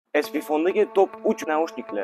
SPFone'dagi top 3 naushniklar.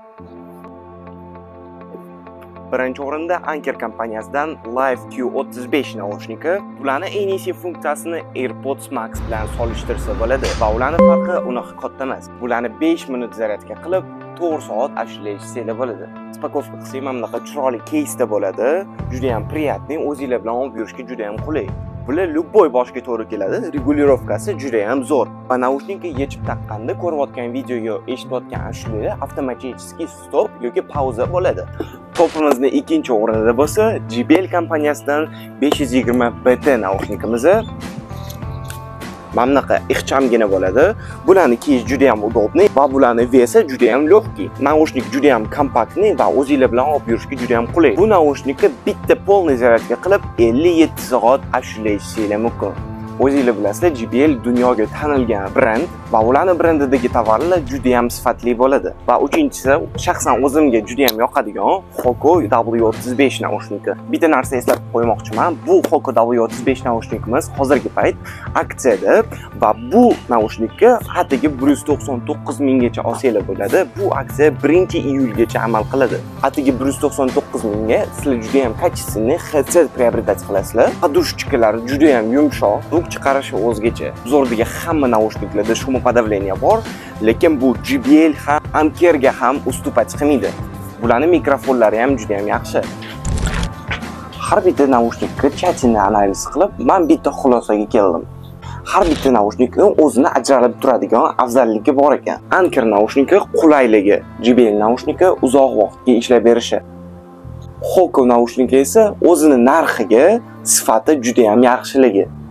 Birinchi o'rinda Anker kompaniyasidan Live Q35 naushniki. Bularning eng yaxshi funksiyasini AirPods Max bilan solishtirsa bo'ladi va ularning farqi unaqa katta emas. Bularni 5 minut zaryadga qilib 4 soat ishlashsa bo'ladi. Spakovka qilsak ham bunaqa chiroyli keysda bo'ladi. Juda ham приятный, o'zingizlar bilan olib yurishga juda ham qulay. Bular любой boshga to'g'ri keladi. Regulirovkasi juda ham zo'r. Va naushnikni yechib taqqanda ko'rayotgan video yo eshitayotgan ashulalar avtomatik stop yoki pauza bo'ladi. Topimizning ikkinchi o'rinida bo'lsa JBL kompaniyasidan 520BT naushnikimiz. Mamlaqa ixchamgina bo'ladi. Bularni kiyish juda ham udobniy va bularning vesi juda ham lёгкий. Naushnik juda ham kompaktniy va o'zingizlar bilan olib yurishga juda ham qulay. Bu naushnikni bitta polniy zaryadga qilib 57 soat ishlashingiz mumkin. O'zingizlar bilasizlar, JBL dunyoga tanilgan brend va ularning brendidagi tovarlar juda ham sifatli bo'ladi. Va uchinchisi, shaxsan o'zimga juda ham yoqadigan Hoco W35 naushniki. Bitta narsa eslatib qo'ymoqchiman. Bu Hoco W35 naushnikimiz hozirgi payt aksiyada va bu naushnikka atigi 199 minggacha olsanglar bo'ladi. Bu aksiya 1-iyulgacha amal qiladi. Atigi 199 mingga sizlar juda ham качественный headset приобретать qilasizlar. Podushkalari juda ham yumshoq. Chiqarishi o'zgacha. Zo'rdagi hamma naushniklarda shum подавление bor, lekin bu JBL ham Ankerga ham ustupach qilmaydi. Bularning mikrofonlari ham juda ham yaxshi. Har bitta naushnikni chatini analiz qilib, men bitta xulosaga keldim. Har bitta naushnikning o'zini ajralib turadigan afzalligi bor ekan. Anker naushniki qulayligi, JBL naushniki uzoq vaqtga ishlab berishi. Hoco naushniki esa o'zini narxiga, sifati juda ham yaxshiligi.